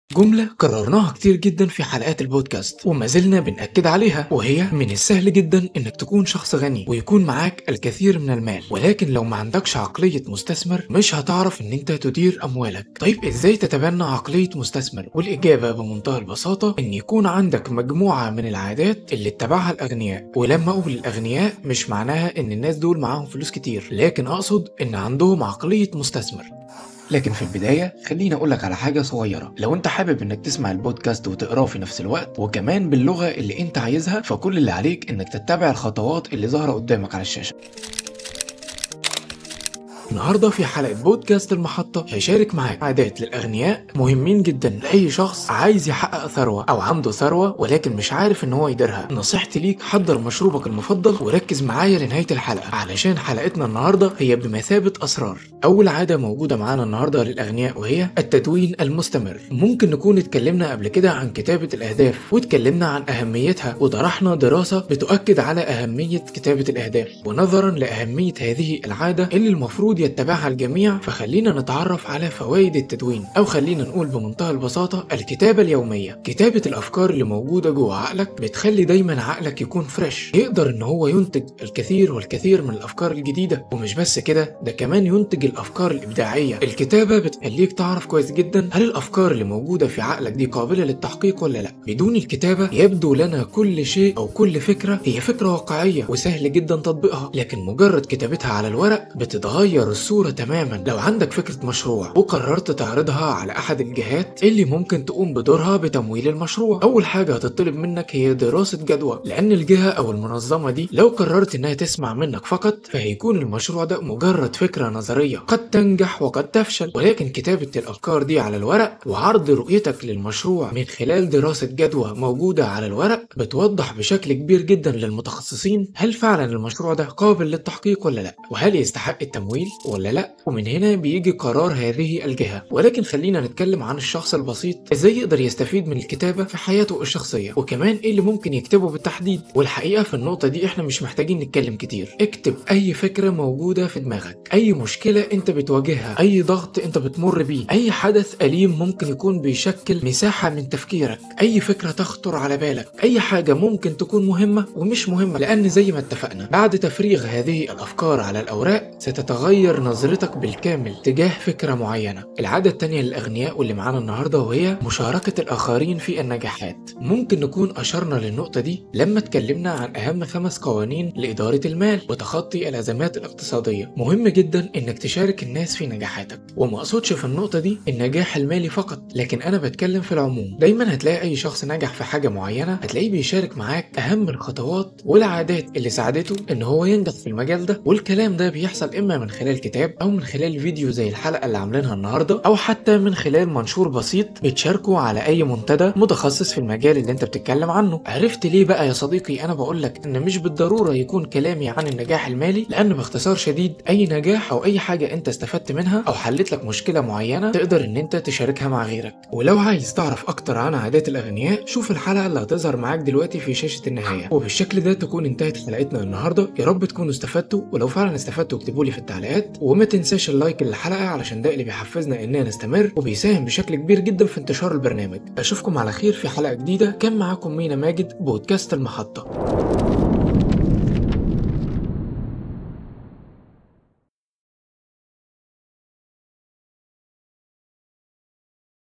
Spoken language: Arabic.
جملة كررناها كتير جدا في حلقات البودكاست وما زلنا بنأكد عليها، وهي من السهل جدا انك تكون شخص غني ويكون معاك الكثير من المال، ولكن لو ما عندكش عقلية مستثمر مش هتعرف ان انت تدير اموالك. طيب ازاي تتبنى عقلية مستثمر؟ والاجابة بمنتهى البساطة ان يكون عندك مجموعة من العادات اللي اتبعها الاغنياء. ولما اقول الاغنياء مش معناها ان الناس دول معاهم فلوس كتير، لكن اقصد ان عندهم عقلية مستثمر. لكن في البداية خليني أقولك على حاجة صغيرة. لو أنت حابب إنك تسمع البودكاست وتقراه في نفس الوقت وكمان باللغة اللي أنت عايزها، فكل اللي عليك إنك تتبع الخطوات اللي ظاهرة قدامك على الشاشة. النهاردة في حلقة بودكاست المحطة هشارك معاك عادات للأغنياء مهمين جدا لأي شخص عايز يحقق ثروة أو عنده ثروة ولكن مش عارف إن هو يديرها. نصيحتي ليك حضر مشروبك المفضل وركز معايا لنهاية الحلقة، علشان حلقتنا النهاردة هي بمثابة أسرار. أول عادة موجودة معانا النهاردة للأغنياء وهي التدوين المستمر. ممكن نكون اتكلمنا قبل كده عن كتابة الأهداف واتكلمنا عن أهميتها وطرحنا دراسة بتؤكد على أهمية كتابة الأهداف، ونظرا لأهمية هذه العادة اللي المفروض يتبعها الجميع فخلينا نتعرف على فوائد التدوين، أو خلينا نقول بمنتهى البساطة الكتابة اليومية. كتابة الأفكار اللي موجودة جوه عقلك بتخلي دايما عقلك يكون فريش، يقدر إن هو ينتج الكثير والكثير من الأفكار الجديدة. ومش بس كده، ده كمان ينتج الأفكار الإبداعية. الكتابة بتخليك تعرف كويس جدا هل الأفكار اللي موجودة في عقلك دي قابلة للتحقيق ولا لا. بدون الكتابة يبدو لنا كل شيء أو كل فكرة هي فكرة واقعية وسهل جدا تطبيقها، لكن مجرد كتابتها على الورق بتتغير الصورة تماما. لو عندك فكرة مشروع وقررت تعرضها على أحد الجهات اللي ممكن تقوم بدورها بتمويل المشروع، أول حاجة هتطلب منك هي دراسة جدوى، لأن الجهة أو المنظمة دي لو قررت إنها تسمع منك فقط فهيكون المشروع ده مجرد فكرة نظرية قد تنجح وقد تفشل. ولكن كتابة الأفكار دي على الورق وعرض رؤيتك للمشروع من خلال دراسة جدوى موجودة على الورق بتوضح بشكل كبير جدا للمتخصصين هل فعلا المشروع ده قابل للتحقيق ولا لا، وهل يستحق التمويل ولا لا. ومن هنا بيجي قرار هذه الجهة. ولكن خلينا نتكلم عن الشخص البسيط ازاي يقدر يستفيد من الكتابة في حياته الشخصية، وكمان ايه اللي ممكن يكتبه بالتحديد. والحقيقة في النقطة دي احنا مش محتاجين نتكلم كتير. اكتب اي فكرة موجودة في دماغك، اي مشكلة انت بتواجهها، اي ضغط انت بتمر بيه، اي حدث أليم ممكن يكون بيشكل مساحة من تفكيرك، اي فكرة تخطر على بالك، اي حاجة ممكن تكون مهمة ومش مهمة. لان زي ما اتفقنا بعد تفريغ هذه الافكار على الاوراق ستتغير نظرتك بالكامل تجاه فكرة معينة. العادة التانية للأغنياء واللي معانا النهاردة وهي مشاركة الآخرين في النجاحات. ممكن نكون أشرنا للنقطة دي لما اتكلمنا عن أهم 5 قوانين لإدارة المال وتخطي الأزمات الاقتصادية. مهم جدا إنك تشارك الناس في نجاحاتك، وما أقصدش في النقطة دي النجاح المالي فقط، لكن أنا بتكلم في العموم. دايما هتلاقي أي شخص نجح في حاجة معينة هتلاقيه بيشارك معاك أهم الخطوات والعادات اللي ساعدته إن هو ينجح في المجال ده. والكلام ده بيحصل إما من خلال كتاب أو من خلال فيديو زي الحلقة اللي عاملينها النهاردة، أو حتى من خلال منشور بسيط بتشاركه على أي منتدى متخصص في المجال اللي أنت بتتكلم عنه. عرفت ليه بقى يا صديقي أنا بقولك إن مش بالضرورة يكون كلامي عن النجاح المالي؟ لأن باختصار شديد أي نجاح أو أي حاجة أنت استفدت منها أو حلت لك مشكلة معينة تقدر إن أنت تشاركها مع غيرك. ولو عايز تعرف أكتر عن عادات الأغنياء شوف الحلقة اللي هتظهر معاك دلوقتي في شاشة النهاية. وبالشكل ده تكون انتهت حلقتنا النهاردة. يا رب تكونوا استفدتوا، ولو فعلا استفدتوا اكتبوا لي في التعليقات، وما تنساش اللايك للحلقة علشان ده اللي بيحفزنا اننا نستمر وبيساهم بشكل كبير جدا في انتشار البرنامج. اشوفكم على خير في حلقة جديدة. كان معاكم مينا ماجد، بودكاست المحطة.